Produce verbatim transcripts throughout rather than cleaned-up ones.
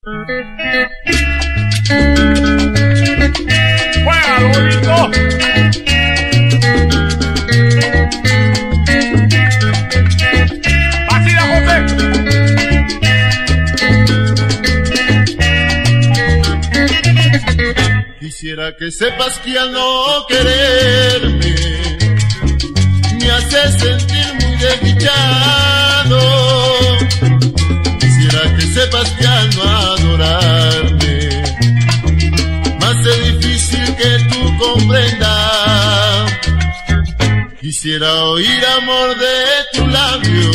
¡Juega, bonito! ¡Vacila, José! Quisiera que sepas que al no quererme me hace sentir muy desdichado. Quisiera que sepas que al no adorarme me hace difícil que tú comprendas. Quisiera oír amor de tu labio,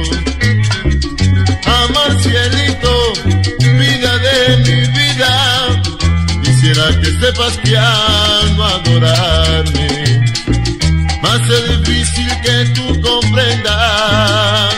amor cielito, vida de mi vida. Quisiera que sepas que al no adorarme me hace difícil que tú comprendas.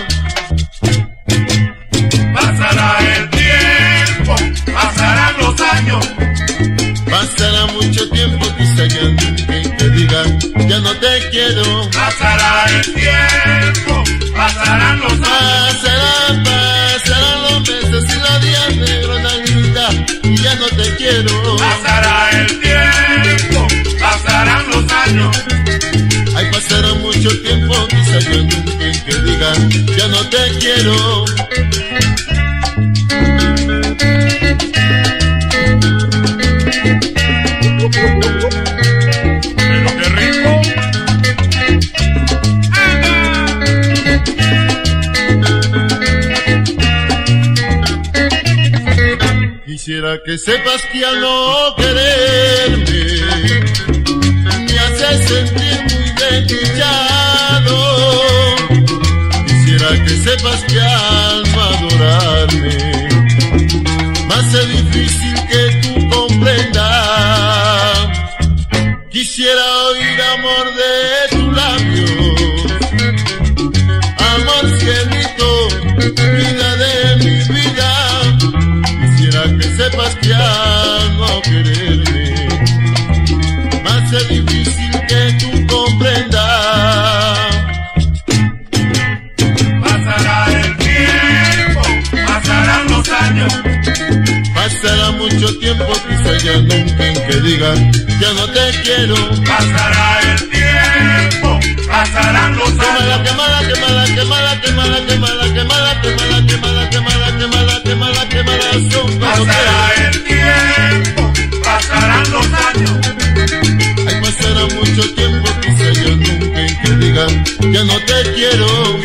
Pasará el tiempo, pasarán los años, pasará mucho tiempo, quizá ya nunca te diga ya no te quiero. Pasará el tiempo, pasarán los años, pasarán, pasarán los meses y los días negros, negrita, y ya no te quiero. pasará el tiempo, pasarán los años, Ay, pasará mucho tiempo, quizá yo nunca que diga ya no te quiero. pero qué rico. Quisiera que sepas que al no quererme me hace sentir muy desdichado. Quisiera que sepas que al no adorarme me hace difícil que tú comprendas. Quisiera oír amor de tu labio, amor cielito, vida de mi vida. Quisiera que sepas que al no quererme me hace difícil que tú comprendas. Pasará el tiempo, pasarán los años, Pasará mucho tiempo, quizá ya nunca en que diga ya no te quiero. pasará el tiempo, pasarán los años, Quemala, quemala, quemala, quemala, quemala, quemala, quemala, quemala, quemala, quemala, quemala, quemala, son pasará el tiempo, pasarán los años, Ay, pasará mucho tiempo, quizá yo nunca en que diga ya no te quiero.